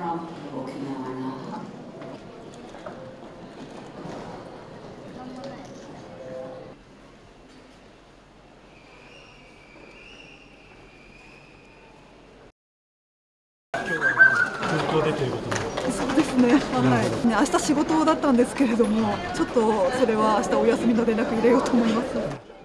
from Okinawa now. 空港でということで。 そうですね、はいね、明日仕事だったんですけれども、ちょっとそれは明日お休みの連絡入れようと思います。